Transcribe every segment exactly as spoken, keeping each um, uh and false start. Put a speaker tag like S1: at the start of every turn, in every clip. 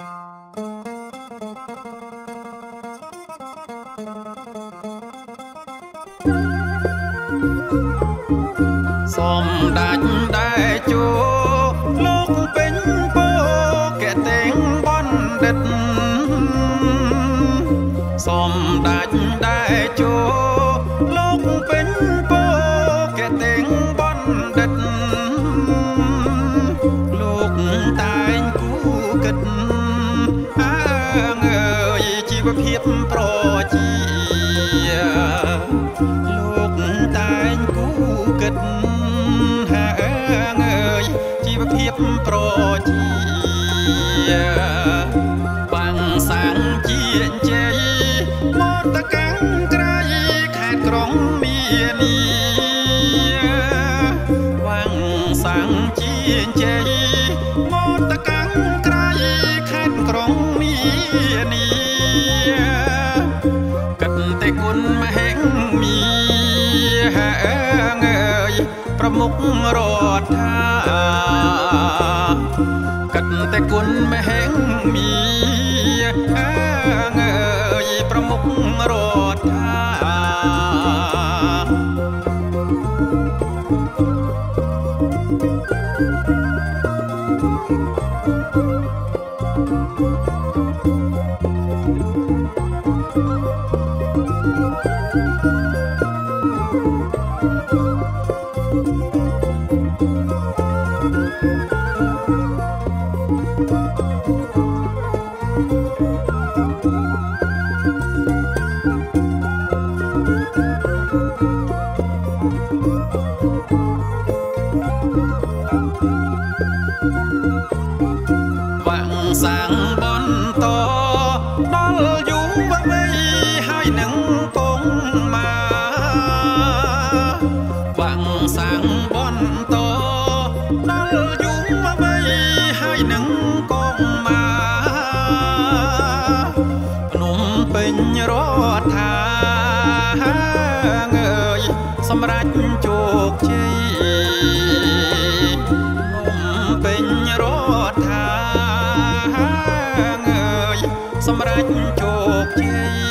S1: សូមដាច់ដែរជួលោកពេញពោកែតែងបណ្ឌិតសូមដាច់ដែរជួលោកពេញពោកែតែងបណ្ឌិតលោកតែងគូគិតអើងអើយជីវភាពប្រជាលោកតែងគូគិតជីវភាពប្រជាបាំងសាំងជាជ័យមកតកាំងក្រៃខេត្តក្រុងមាននីបាំងសាំងជាជ័យមកតកាំងក្រៃខេត្តក្រុងមាននីកិតតែគុណមហិមាអើងអើយប្រមុខរដ្ឋាកិតតែគុណមហិមាអើងអើយប្រមុខរដ្ឋាសាំងបន្តដល់យូរវ័យហើយនឹងគង់មកបាំងសាំងបន្តដល់យូរវ័យហើយនឹងគង់មកភ្នំពេញរដ្ឋាអើយសម្រាប់ជោគជ័យភ្នំពេញរដ្ឋាសម្រាប់ជោគជ័យ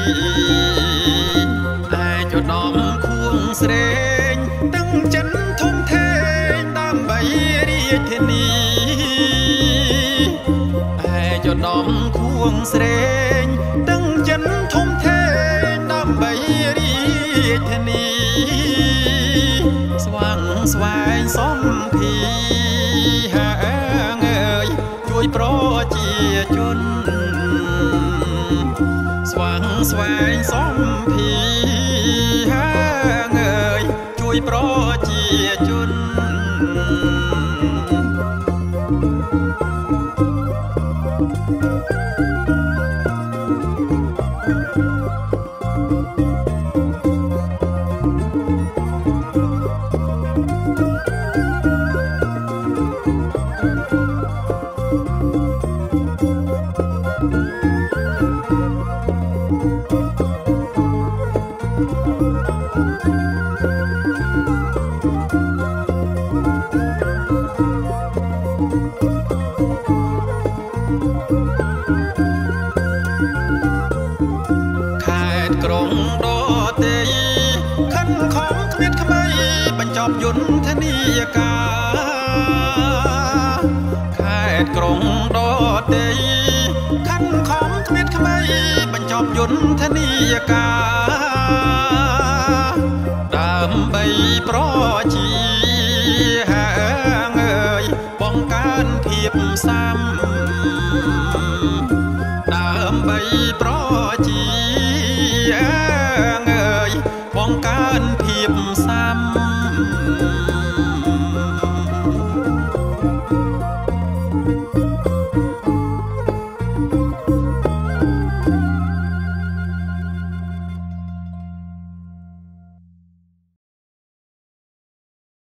S1: តែចដំខួងស្រេងទាំងចិនធំធេងដើម្បីរាជធានីតែចដំខួងស្រេងទាំងចិនធំធេងដើម្បីរាជធានីស្វាងស្វែងសំភីហើងអើយជួយប្រជាជនស្វាងស្វែងសំភីហើងអើយជួយប្រជាជនក្រុងដទេខិនខំគ្មានថ្មីបញ្ចប់យន្តនីយការខេត្តក្រុងដទេខិនខំគ្មានថ្មីបញ្ចប់យន្តនីយការដើម្បីប្រជា